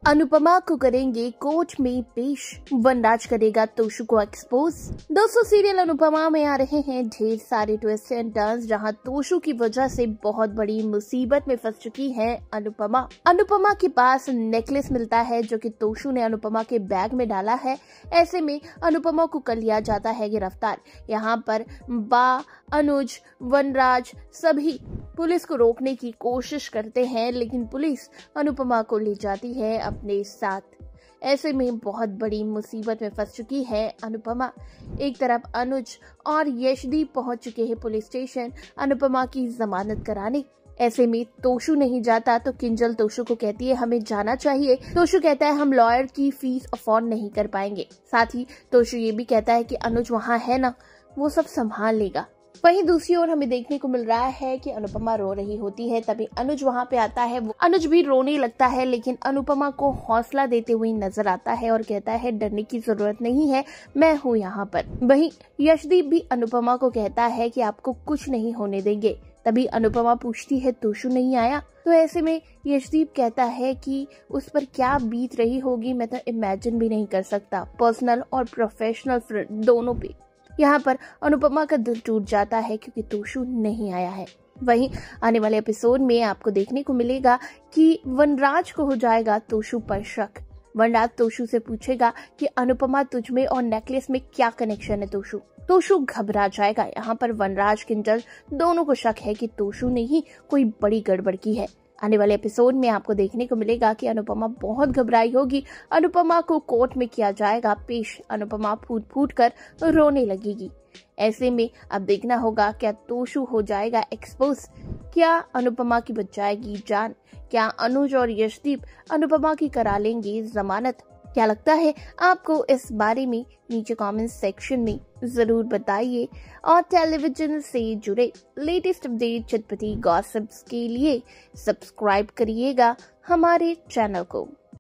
अनुपमा को करेंगे कोर्ट में पेश, वनराज करेगा तोशु को एक्सपोज। दोस्तों, सीरियल अनुपमा में आ रहे हैं ढेर सारे ट्विस्ट एंड टर्न्स, जहां तोशु की वजह से बहुत बड़ी मुसीबत में फंस चुकी है अनुपमा। अनुपमा के पास नेकलेस मिलता है जो कि तोशु ने अनुपमा के बैग में डाला है। ऐसे में अनुपमा को कर लिया जाता है गिरफ्तार। यहाँ पर बा, अनुज, वनराज सभी पुलिस को रोकने की कोशिश करते हैं, लेकिन पुलिस अनुपमा को ले जाती है अपने साथ। ऐसे में बहुत बड़ी मुसीबत में फंस चुकी है अनुपमा। एक तरफ अनुज और यशदीप पहुंच चुके हैं पुलिस स्टेशन अनुपमा की जमानत कराने। ऐसे में तोशु नहीं जाता तो किंजल तोशु को कहती है हमें जाना चाहिए। तोशु कहता है हम लॉयर की फीस अफोर्ड नहीं कर पाएंगे। साथ ही तोशु ये भी कहता है कि अनुज वहाँ है ना, वो सब संभाल लेगा। वहीं दूसरी ओर हमें देखने को मिल रहा है कि अनुपमा रो रही होती है, तभी अनुज वहां पे आता है। वो अनुज भी रोने लगता है, लेकिन अनुपमा को हौसला देते हुए नजर आता है और कहता है डरने की जरूरत नहीं है, मैं हूँ यहाँ पर। वहीं यशदीप भी अनुपमा को कहता है कि आपको कुछ नहीं होने देंगे। तभी अनुपमा पूछती है तोशु नहीं आया? तो ऐसे में यशदीप कहता है कि उस पर क्या बीत रही होगी मैं तो इमेजिन भी नहीं कर सकता, पर्सनल और प्रोफेशनल फ्रेंड दोनों पे। यहाँ पर अनुपमा का दिल टूट जाता है क्योंकि तोशु नहीं आया है। वहीं आने वाले एपिसोड में आपको देखने को मिलेगा कि वनराज को हो जाएगा तोशु पर शक। वनराज तोशु से पूछेगा कि अनुपमा तुझमें और नेकलेस में क्या कनेक्शन है तोशु। तोशु घबरा जाएगा। यहाँ पर वनराज, किंजल दोनों को शक है कि तोशु ने ही कोई बड़ी गड़बड़ की है। आने वाले एपिसोड में आपको देखने को मिलेगा कि अनुपमा बहुत घबराई होगी। अनुपमा को कोर्ट में किया जाएगा पेश। अनुपमा फूट फूट कर रोने लगेगी। ऐसे में अब देखना होगा क्या तोशु हो जाएगा एक्सपोज, क्या अनुपमा की बच जाएगी जान, क्या अनुज और यशदीप अनुपमा की करा लेंगे जमानत। क्या लगता है आपको इस बारे में? नीचे कमेंट सेक्शन में जरूर बताइए। और टेलीविजन से जुड़े लेटेस्ट अपडेट, चटपटी गॉसिप्स के लिए सब्सक्राइब करिएगा हमारे चैनल को।